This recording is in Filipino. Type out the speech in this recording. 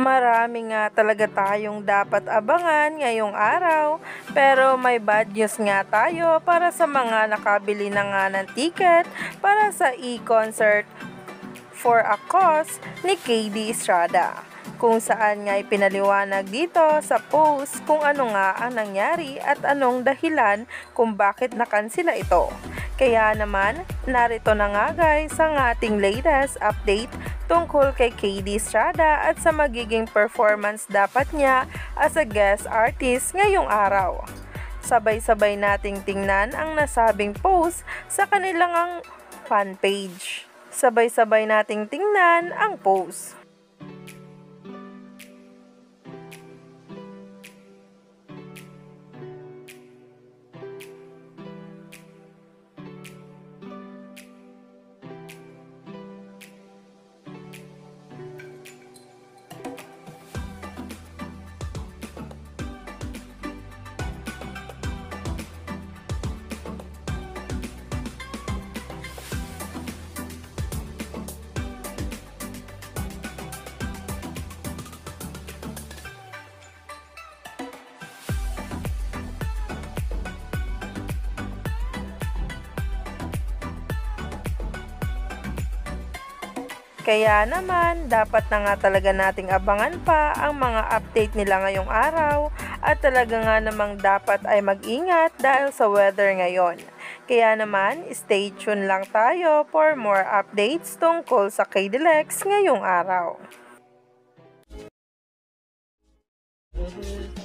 Marami nga talaga tayong dapat abangan ngayong araw, pero may bad news nga tayo para sa mga nakabili na nga ng ticket para sa e-concert For a Cause ni KD Estrada. Kung saan nga ipinaliwanag dito sa post kung ano nga ang nangyari at anong dahilan kung bakit nakansila ito. Kaya naman, narito na nga guys ang ating latest update tungkol kay KD Estrada at sa magiging performance dapat niya as a guest artist ngayong araw. Sabay-sabay nating tingnan ang nasabing post sa kanilang fan page. Sabay-sabay nating tingnan ang post. Kaya naman, dapat na nga talaga nating abangan pa ang mga update nila ngayong araw at talaga nga namang dapat ay mag-ingat dahil sa weather ngayon. Kaya naman, stay tuned lang tayo for more updates tungkol sa KDLX ngayong araw.